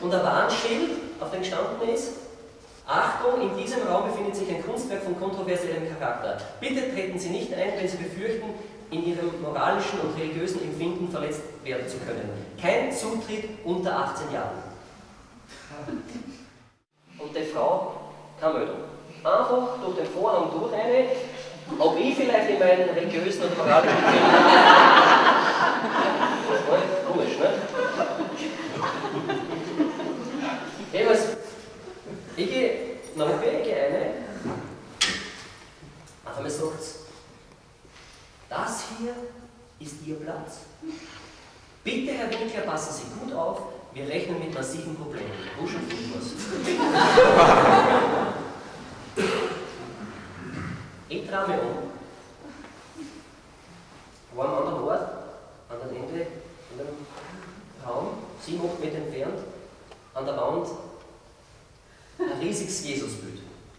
und ein Warnschild, auf dem gestanden ist: Achtung, in diesem Raum befindet sich ein Kunstwerk von kontroversiellem Charakter. Bitte treten Sie nicht ein, wenn Sie befürchten, in Ihrem moralischen und religiösen Empfinden verletzt werden zu können. Kein Zutritt unter 18 Jahren. Und die Frau, keine Meldung. Einfach durch den Vorhang durch eine, ob ich vielleicht in meinen religiösen und moralischen Empfinden. Komisch, ne? Jedenfalls, ich gehe nachher, ich gehe eine. Auf einmal sagt es: Das hier ist Ihr Platz. Bitte, Herr Winkler, passen Sie gut auf, wir rechnen mit massiven Problemen. Wo schon was? Ich drehe mich um. War am anderen Ort, an der Ende, in einem Raum, 7, 8 Meter entfernt, an der Wand, ein riesiges Jesusbild.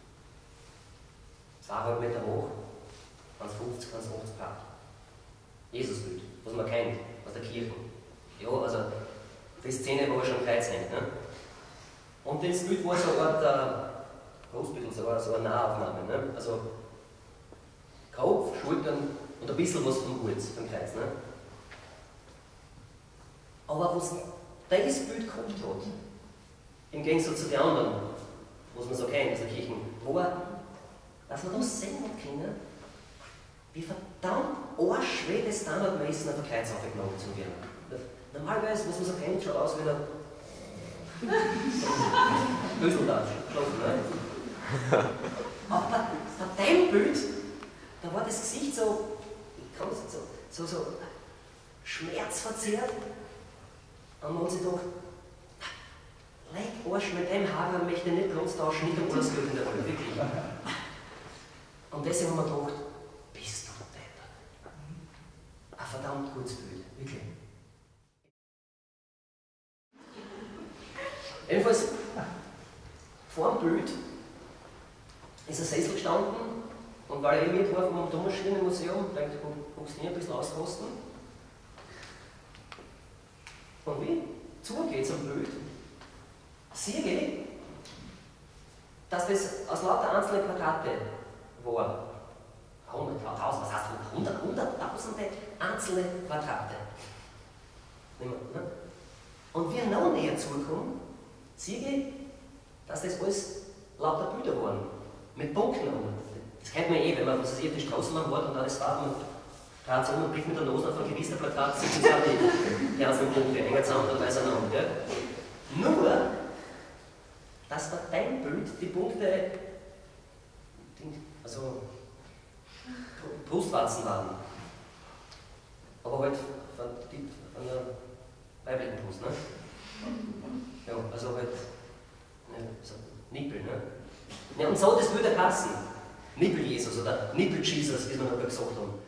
2,5 Meter hoch, 1,50, 1,80 breit. Jesusbild, was man kennt, aus der Kirche. Ja, also die Szene, wo er schon am Kreuz hängt. Ne? Und das Bild war so eine Art Großbild, so eine Nahaufnahme. Ne? Also Kopf, Schultern und ein bisschen was vom Hals, vom Kreuz. Ne? Aber was dieses Bild gehabt hat, im Gegensatz zu den anderen, was man so kennt aus der Kirche, war, dass man da sehen hat können, wie verdammt arschschwer das standardmäßig auf der Kreuz aufgenommen zu werden. Normalerweise, was man so kennt, schaut aus wie ein Böseltatsch, geschlossen, ne? Aber bei dem Bild, da war das Gesicht so, ich kann das nicht so schmerzverzerrt. Und man hat sich gedacht, leck Arsch, mit dem Hager möchte ich nicht Platz tauschen, nicht um alles Geld in der Welt, wirklich. Und deswegen haben wir gedacht, bist du deppert. Ein verdammt gutes Bild, wirklich. Jedenfalls, vor dem Bild ist ein Sessel gestanden und weil ich mit war vom Thomas-Schirner-Museum, denke ich, guckst du nie ein bisschen auskosten. Und wie zugeht zum Bild, sehe ich, dass das aus lauter einzelnen Quadrate war. 100.000, was heißt 100.000 einzelne Quadrate. Und wie noch näher zukommen, sehe ich, dass das alles lauter Bilder waren, mit Punkten. Das kennt man eh, wenn man auf die Straßenbahn hat und alles fährt, man dreht sich um und blickt mit der Nase auf ein gewisses Plakat, sieht man die einzelnen Punkte enger zusammen und auseinander. Gell? Nur, dass bei deinem Bild die Punkte, also Brustwarzen waren. Aber halt von der weiblichen Brust, ne? Ja, also halt, ne, so Nippel, ne? Ja, und so, das würde passen. Nippel-Jesus oder Nippel-Jesus, wie wir noch gesagt haben.